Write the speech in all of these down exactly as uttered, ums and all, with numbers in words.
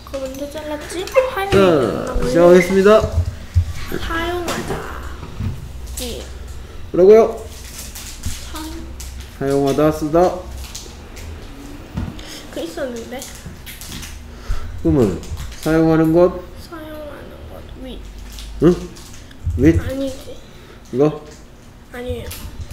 그거 언제 잘랐지? 자, 시작하겠습니다. 사용하다. 이. 뭐라고요? 사용. 사용하다, 쓰다. 그 있었는데. 그러면 사용하는 것. 사용하는 것. 위. 응? with? 아니지. 이거? 아니에요.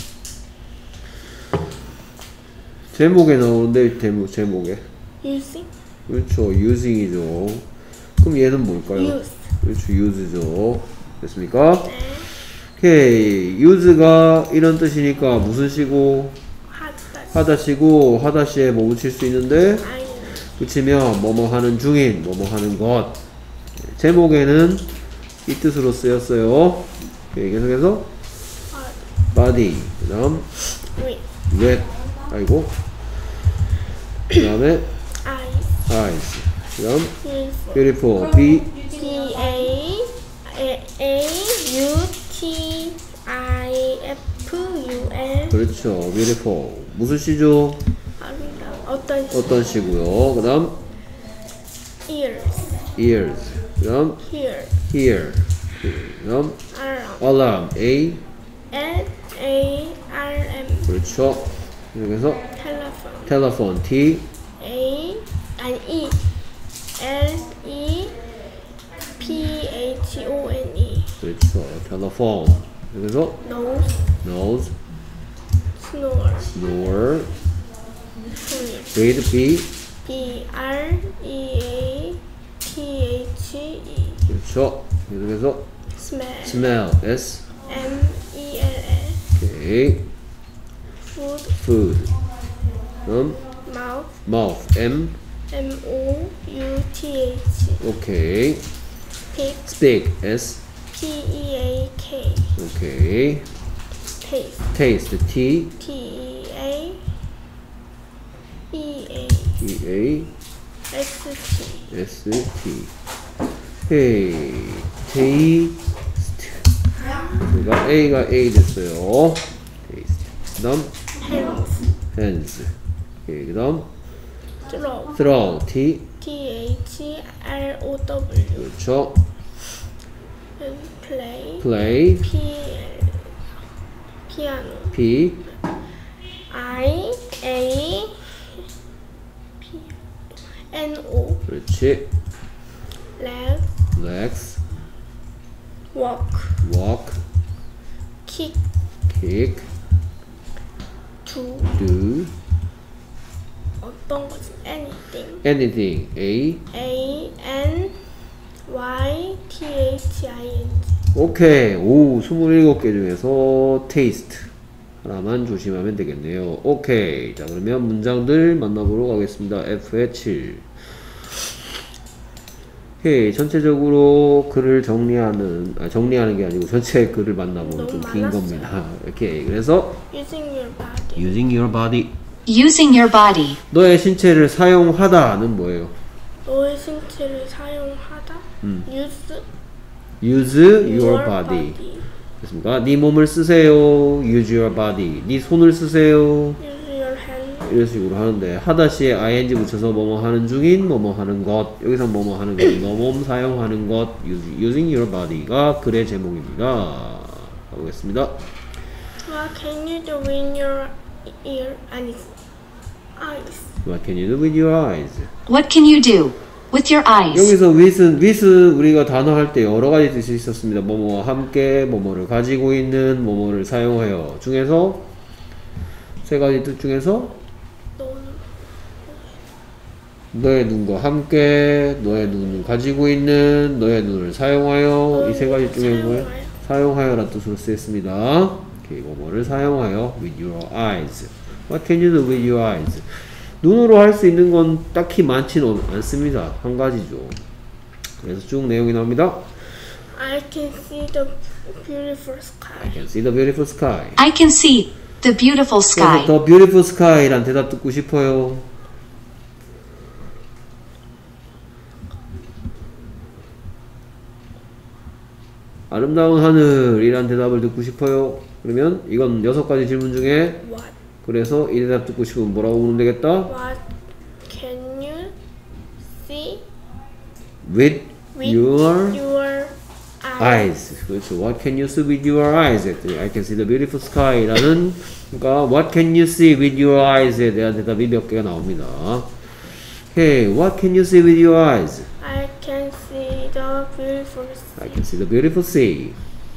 제목에 나오는데 제목, 제목에. using. 그렇죠. using이죠. 그럼 얘는 뭘까요? use. 그렇죠. use죠. 됐습니까? 네. 오케이. use가 이런 뜻이니까 무슨 시고? 하다. 하다 시고 하다 시에 뭐 붙일 수 있는데 아니. 붙이면 뭐뭐 하는 중인, 뭐뭐 하는 것. 제목에는 이 뜻으로 쓰였어요. 오케이. 계속해서 body. 그 다음 위. wet. 아이고. 그 다음에 eyes. eyes. 그 다음 beautiful. beautiful. B B A A U T I F U L. 그렇죠. beautiful. 무슨 시죠? 아름다운. 어떤 시? 어떤 시고요. 그 다음 ears. ears. 그 다음 here. here. 그 다음 alarm. alarm. A L A R M. 그렇죠. 그래서 telephone. telephone. T A 아니 E L E P H O N E. 그렇죠. telephone. 그래서 nose. nose. snore. snore. sleep. breathe. B B R E A T H E. 그렇죠. 그래서 smell. smell. S M E L L. 오케이. food. food. 그다음 mouth. mouth. M M O U T H. 오케이. pig. speak. S P E A K. 오케이. taste. taste. T T E A E A E A S T. S T. 오케이. taste. 그러니까 A가 A 됐어요. taste. 그다음 hands. hands. 오케이. 그다음 throw. throw. T T H R O W. 그렇죠. and play. play. P L piano. P I A P N O. 그렇지. leg. legs. walk. walk. kick. kick. do. do 어떤 거지? anything. anything. A A N Y T H I N G. 오케이. 오, 스물일곱 개 중에서 taste 하나만 조심하면 되겠네요. 오케이. 자, 그러면 문장들 만나보러 가겠습니다. F의 칠. 오케이. 전체적으로 글을 정리하는, 아, 정리하는 게 아니고 전체 글을 만나보면 좀 긴 겁니다. 오케이. 그래서 using your body. using your body. Using your body. 너의 신체를 사용하다는 뭐예요? 너의 신체를 사용하다. 음. use use your body. 됐습니까? 네 몸을 쓰세요. use your body. 네 손을 쓰세요. use your hand. 이런 식으로 하는데 하다 시에 ing 붙여서 뭐뭐 하는 중인 뭐뭐 하는 것, 여기서 뭐뭐 하는 것, 너 몸 사용하는 것, using your body가 글의 제목입니다. 가보겠습니다. What can you do with your ear? 아니 eyes. What can you do with your eyes? What can you do with your eyes? 여기서 with은, with 우리가 단어 할 때 여러 가지 뜻이 있었습니다. 뭐뭐와 함께, 뭐뭐를 가지고 있는, 뭐뭐를 사용하여 중에서 세 가지 뜻 중에서 너는 너의 눈과 함께, 너의 눈을 가지고 있는, 너의 눈을 사용하여, 이 세 가지 중에 뭐예요? 사용하여라는 뜻으로 쓰였습니다. 오케이, 뭐뭐를 사용하여 with your eyes. What can you do with your eyes? 눈으로 할 수 있는 건 딱히 많지는 않습니다. 한 가지죠. 그래서 쭉 내용이 나옵니다. I can see the beautiful sky. I can see the beautiful sky. I can see the beautiful sky. 그래서 the beautiful sky란 대답 듣고 싶어요. 아름다운 하늘이란 대답을 듣고 싶어요. 그러면 이건 여섯 가지 질문 중에 What? 그래서 이 대답 듣고 싶으면 뭐라고 묻으면 되겠다? What can you see with, with your your eyes. eyes. 그렇죠. What can you see with your eyes? 했더니 I can see the beautiful sky라는 그러니까 what can you see with your eyes에 대한 대답이 몇 개가 나옵니다. Okay, what can you see with your eyes? I can see the beautiful sea. I can see the beautiful sea.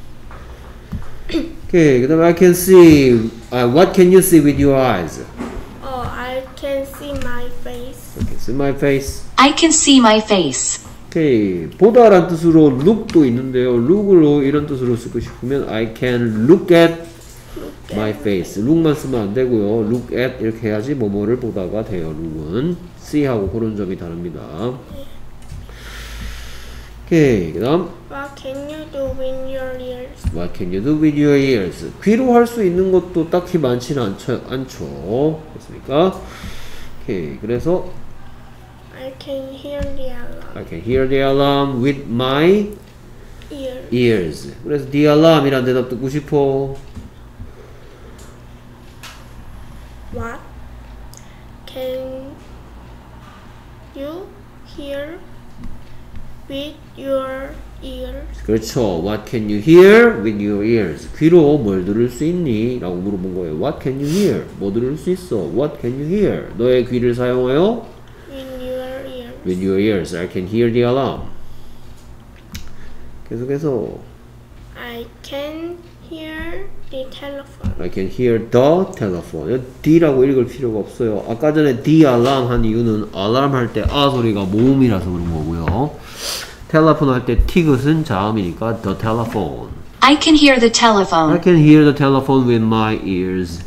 Okay, 그다음에 I can see. Uh, what can you see with your eyes? Oh, I can see my face. I can see my face. I can see my face. 오케이, 보다란 뜻으로 look도 있는데요. look으로 이런 뜻으로 쓰고 싶으면 I can look at my face. look만 쓰면 안 되고요. look at 이렇게 해야지 뭐뭐를 보다가 돼요. look은 see하고 그런 점이 다릅니다. 오케이, 그다음 What can you do with your ears? What can you do with your ears? 귀로 할 수 있는 것도 딱히 많지는 않죠. 않죠. 그렇습니까? 오케이, 그래서 I can hear the alarm. I can hear the alarm with my Ear. ears. 그래서 the alarm이란 대답 듣고 싶어. What can you hear with your ears? 그렇죠. What can you hear with your ears? 귀로 뭘 들을 수 있니? 라고 물어본 거예요. What can you hear? 뭐 들을 수 있어? What can you hear? 너의 귀를 사용하여 With your ears. with your ears. I can hear the alarm. 계속해서 I can hear the telephone. I can hear the telephone. D라고 읽을 필요가 없어요. 아까 전에 the alarm 한 이유는 alarm 할 때 아 소리가 모음이라서 그런 거고요. 텔레폰 할 때 티귿은 자음이니까 the telephone. I can hear the I telephone. can hear the telephone with my ears.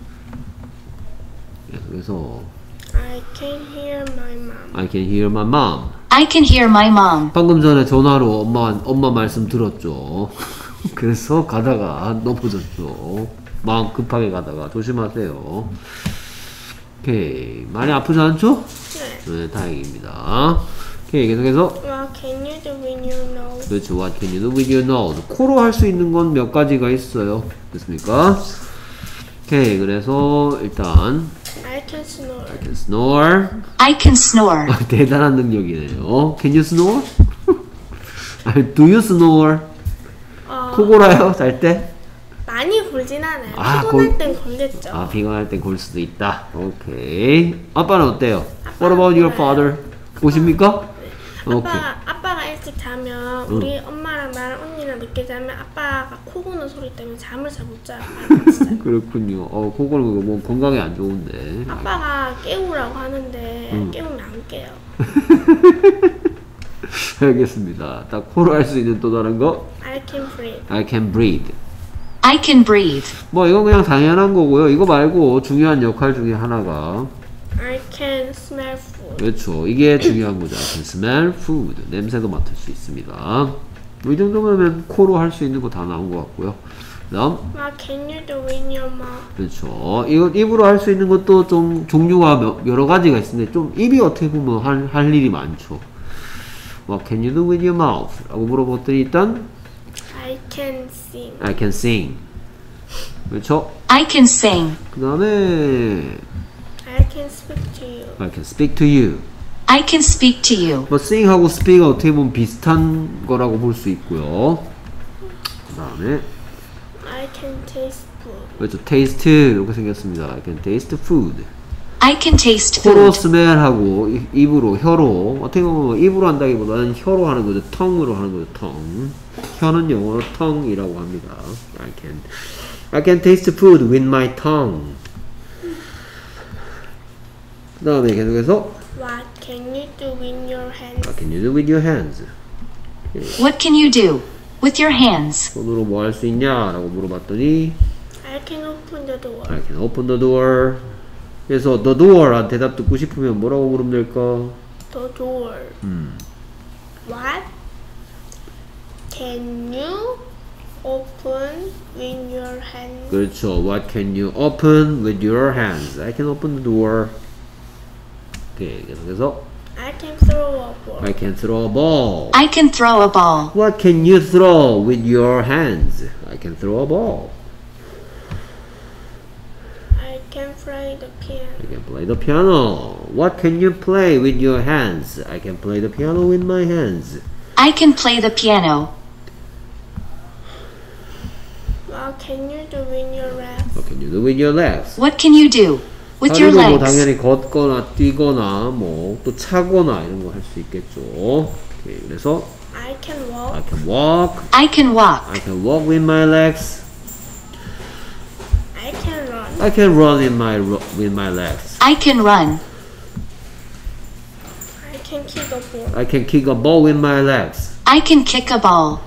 그래서 I can hear my mom. I can hear my mom. I can hear my mom. 방금 전에 전화로 엄마 엄마 말씀 들었죠. 그래서 가다가 넘어졌죠. 마음 급하게 가다가 조심하세요. 오케이, 많이 아프지 않죠? 네. 네, 다행입니다. 오케이, 계속해서 What can you do with your nose? 그렇죠. What can you do with your nose? 코로 할 수 있는 건 몇 가지가 있어요. 됐습니까? 오케이, 그래서 일단 I can snore. I can snore. I can snore. 대단한 능력이네요. Can you snore? Do you snore? 어, 코 골아요? 잘 때? 많이 골진 않아요. 아, 피곤할 골- 땐 걸겠죠. 아, 피곤할 땐 골 수도 있다. 오케이. 아빠는 어때요? What 아빠는 about your 골아요. father? 보십니까? 오케이. 아빠가, 아빠가 일찍 자면 우리 엄마랑 나랑 언니랑 늦게 자면 아빠가 코 고는 소리 때문에 잠을 잘 못 자요. 아빠가 진짜. 그렇군요. 어, 코 고는 거 뭐 건강에 안 좋은데. 아빠가 깨우라고 하는데 음. 깨우면 안 깨요. 알겠습니다. 딱 코로 할 수 있는 또 다른 거. I can breathe. I can breathe. I can breathe. 뭐 이건 그냥 당연한 거고요. 이거 말고 중요한 역할 중에 하나가 I can smell food. 그렇죠. 이게 중요한 거죠. I can smell food. 냄새도 맡을 수 있습니다. 뭐이 정도면 코로 할 수 있는 거 다 나온 것 같고요. 다음 What can you do with your mouth? 그렇죠. 이거 입으로 할 수 있는 것도 좀 종류가 몇- 여러 가지가 있는데 좀 입이 어떻게 보면 할, 할 일이 많죠. What can you do with your mouth? 라고 물어봤더니 일단 I can sing. I can sing. 그렇죠. I can sing. 그 다음에 I can speak to you. I can speak to you. I can speak to you. 뭐 sing하고 speak가 어떻게 보면 비슷한 거라고 볼 수 있고요. 그 다음에 I can taste food. 그렇죠. taste 이렇게 생겼습니다. I can taste food. I can taste 코로 food. smell하고 이- 입으로 혀로 어떻게 보면 입으로 한다기보다는 혀로 하는 거죠. tongue으로 하는 거죠. tongue. 혀는 영어로 tongue이라고 합니다. I can I can taste food with my tongue. 그 다음에 계속해서 What can you do with your hands? What can you do with your hands? What can you do with your hands? 손으로 뭐 할 수 있냐? 라고 물어봤더니 I can open the door. I can open the door. 그래서 the door란 대답 듣고 싶으면 뭐라고 물으면 될까? The door. 음. What can you open with your hands? 그렇죠. What can you open with your hands? I can open the door. 오케이. 계속해서 I can throw a ball. I can throw a ball. I can throw a ball. What can you throw with your hands? I can throw a ball. I can fly play the piano. I can play the piano. What can you play with your hands? I can play the piano with my hands. I can play the piano. What can you do with your legs? What can you do with your legs? What can you do with your 다리로 뭐 legs? 당연히 걷거나 뛰거나 뭐 또 차거나 이런 거 할 수 있겠죠. 오케이, 그래서 I can walk. I can walk. I can walk. I can walk with my legs. I can run. I can run in my ro- with my legs. I can run. I can kick a ball. I can kick a ball with my legs. I can kick a ball.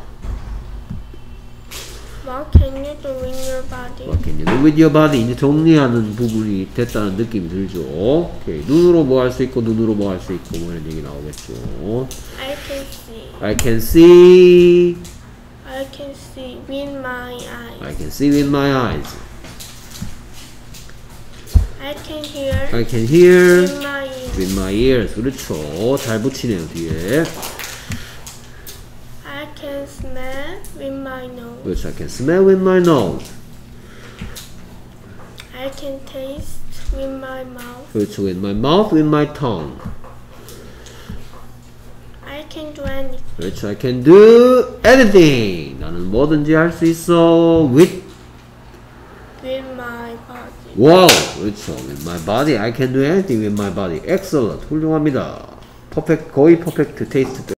What can you do with your body? What can you do with your body? 이제 정리하는 부분이 됐다는 느낌이 들죠. 오케이, 눈으로 뭐 할 수 있고 눈으로 뭐 할 수 있고 뭐 이런 얘기 나오겠죠. I can see. I can see. I can see with my eyes. I can see with my eyes. I can hear I can hear with my ears. with my ears. 그렇죠. 잘 붙이네요 뒤에. I can smell with my nose. 그렇죠. I can smell with my nose. I can taste with my mouth. 그렇죠. With my mouth, with my tongue. I can do anything. 그렇죠. I can do anything. 나는 뭐든지 할 수 있어. With With my body. wow. 그렇죠. With my body, I can do anything with my body. Excellent. 훌륭합니다. 퍼펙트, 거의 퍼펙트 테이스트.